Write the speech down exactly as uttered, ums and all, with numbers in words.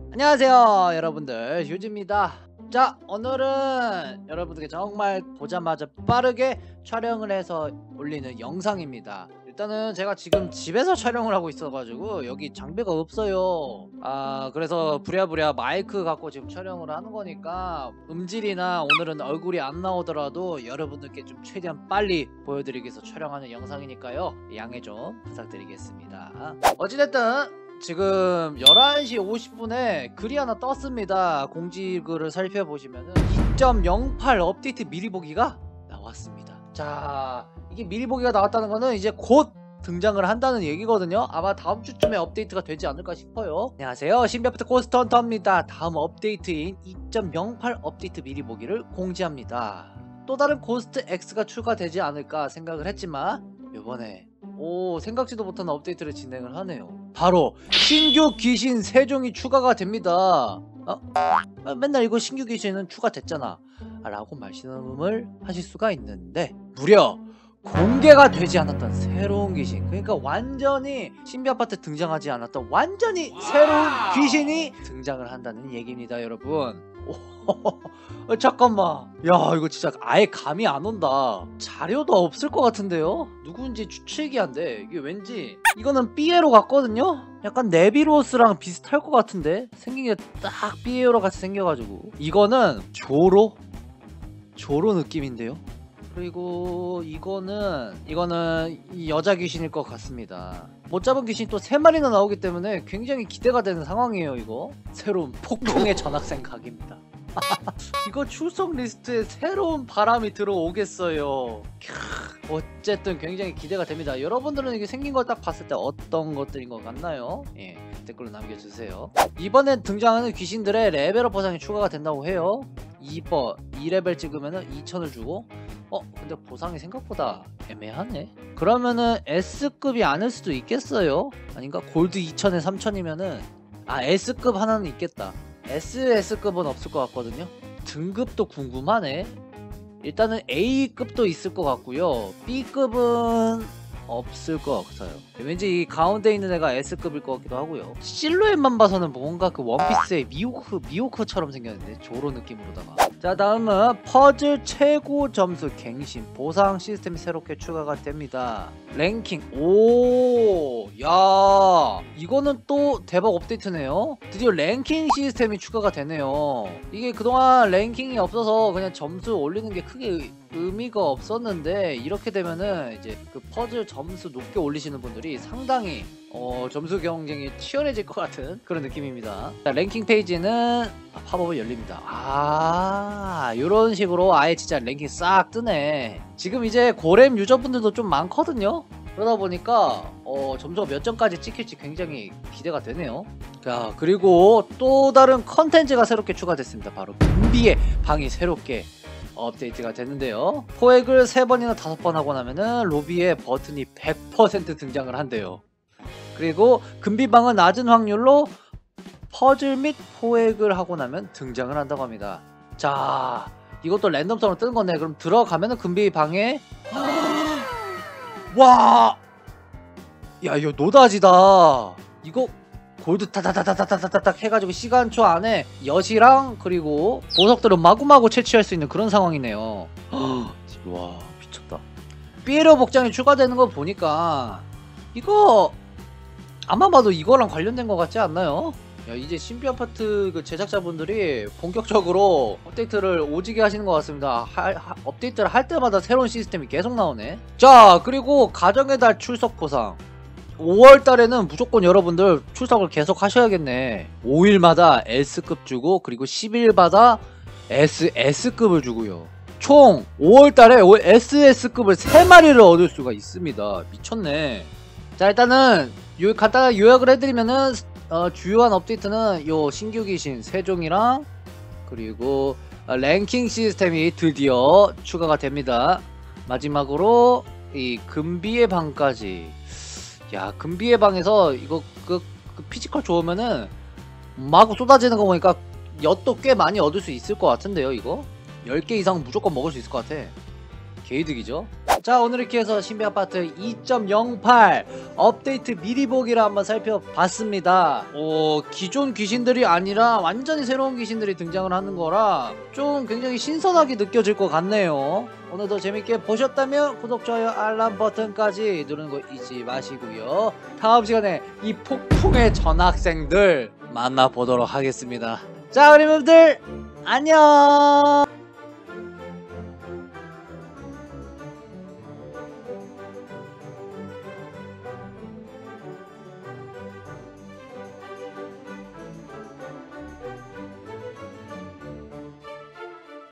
안녕하세요 여러분들, 휴지입니다. 자, 오늘은 여러분들께 정말 보자마자 빠르게 촬영을 해서 올리는 영상입니다. 일단은 제가 지금 집에서 촬영을 하고 있어가지고 여기 장비가 없어요. 아 그래서 부랴부랴 마이크 갖고 지금 촬영을 하는 거니까 음질이나 오늘은 얼굴이 안 나오더라도 여러분들께 좀 최대한 빨리 보여드리기 위해서 촬영하는 영상이니까요, 양해 좀 부탁드리겠습니다. 어찌됐든 지금 열한 시 오십 분에 글이 하나 떴습니다. 공지글을 살펴보시면은 이 점 영팔 업데이트 미리 보기가 나왔습니다. 자, 이게 미리 보기가 나왔다는 거는 이제 곧 등장을 한다는 얘기거든요. 아마 다음 주쯤에 업데이트가 되지 않을까 싶어요. 안녕하세요, 신비아파트 고스트 헌터입니다. 다음 업데이트인 이 점 영팔 업데이트 미리 보기를 공지합니다. 또 다른 고스트 X가 추가되지 않을까 생각을 했지만 요번에 오 생각지도 못한 업데이트를 진행을 하네요. 바로 신규 귀신 세 종이 추가가 됩니다. 어? 아, 맨날 이거 신규 귀신은 추가됐잖아 라고 말씀을 하실 수가 있는데, 무려 공개가 되지 않았던 새로운 귀신, 그러니까 완전히 신비아파트 등장하지 않았던 완전히 새로운 귀신이 등장을 한다는 얘기입니다 여러분. 오, 잠깐만, 야 이거 진짜 아예 감이 안 온다. 자료도 없을 것 같은데요? 누군지 추측이 안 돼. 이게 왠지 이거는 삐에로 같거든요? 약간 네비로스랑 비슷할 것 같은데? 생긴 게 딱 삐에로 같이 생겨가지고. 이거는 조로? 조로 느낌인데요? 그리고 이거는 이거는 여자 귀신일 것 같습니다. 못 잡은 귀신이 또 세 마리나 나오기 때문에 굉장히 기대가 되는 상황이에요. 이거 새로운 폭풍의 전학생 각입니다. 이거 출석 리스트에 새로운 바람이 들어오겠어요. 캬, 어쨌든 굉장히 기대가 됩니다. 여러분들은 이게 생긴 걸 딱 봤을 때 어떤 것들인 것 같나요? 예, 댓글로 남겨주세요. 이번에 등장하는 귀신들의 레벨업 보상이 추가가 된다고 해요. 이 번 이 레벨 찍으면은 이천을 주고, 어 근데 보상이 생각보다 애매하네. 그러면은 S급이 아닐 수도 있겠어요? 아닌가? 골드 이천에 삼천이면은 아 S급 하나는 있겠다. 에스에스급은 없을 것 같거든요. 등급도 궁금하네. 일단은 A급도 있을 것 같고요, B급은 없을 것 같아요. 왠지 이 가운데 있는 애가 S급일 것 같기도 하고요. 실루엣만 봐서는 뭔가 그 원피스의 미호크, 미호크처럼 생겼는데 조로 느낌으로다가. 자, 다음은 퍼즐 최고 점수 갱신 보상 시스템이 새롭게 추가가 됩니다. 랭킹, 오, 야 이거는 또 대박 업데이트네요. 드디어 랭킹 시스템이 추가가 되네요. 이게 그동안 랭킹이 없어서 그냥 점수 올리는 게 크게 의미가 없었는데, 이렇게 되면은 이제 그 퍼즐 점수 높게 올리시는 분들이 상당히 어 점수 경쟁이 치열해질 것 같은 그런 느낌입니다. 자, 랭킹 페이지는 팝업이 열립니다. 아 요런 식으로 아예 진짜 랭킹 싹 뜨네. 지금 이제 고렘 유저분들도 좀 많거든요. 그러다 보니까 어 점수가 몇 점까지 찍힐지 굉장히 기대가 되네요. 자, 그리고 또 다른 컨텐츠가 새롭게 추가됐습니다. 바로 금비의 방이 새롭게 업데이트가 됐는데요. 포획을 세 번이나 다섯 번 하고 나면은 로비에 버튼이 백 퍼센트 등장을 한대요. 그리고 금비방은 낮은 확률로 퍼즐 및 포획을 하고 나면 등장을 한다고 합니다. 자, 이것도 랜덤성으로 뜨는 건데, 그럼 들어가면은 금비방에 와, 야 이거 노다지다. 이거 골드 타다다다다다다닥 해가지고 시간초 안에 엿이랑 그리고 보석들을 마구마구 채취할 수 있는 그런 상황이네요. 와 미쳤다. 삐에로 복장이 추가되는 거 보니까 이거 아마 봐도 이거랑 관련된 것 같지 않나요? 야, 이제 신비아파트 그 제작자분들이 본격적으로 업데이트를 오지게 하시는 것 같습니다. 하, 하, 업데이트를 할 때마다 새로운 시스템이 계속 나오네. 자, 그리고 가정의 달 출석 보상, 오월 달에는 무조건 여러분들 출석을 계속 하셔야겠네. 오 일마다 S급 주고, 그리고 십 일마다 에스에스급을 주고요. 총 오월 달에 에스에스급을 세 마리를 얻을 수가 있습니다. 미쳤네. 자, 일단은 요 간단하게 요약을 해드리면은 어, 주요한 업데이트는 요 신규 귀신 세 종이랑 그리고 어, 랭킹 시스템이 드디어 추가가 됩니다. 마지막으로 이 금비의 방까지. 야, 금비의 방에서 이거 그, 그 피지컬 좋으면은 마구 쏟아지는 거 보니까 엿도 꽤 많이 얻을 수 있을 것 같은데요. 이거 열 개 이상 무조건 먹을 수 있을 것 같아. 개이득이죠. 자, 오늘 이렇게 해서 신비아파트 이 점 영팔 업데이트 미리 보기를 한번 살펴봤습니다. 어, 기존 귀신들이 아니라 완전히 새로운 귀신들이 등장을 하는 거라 좀 굉장히 신선하게 느껴질 것 같네요. 오늘도 재밌게 보셨다면 구독, 좋아요, 알람 버튼까지 누르는 거 잊지 마시고요. 다음 시간에 이 폭풍의 전학생들 만나보도록 하겠습니다. 자, 여러분들 안녕.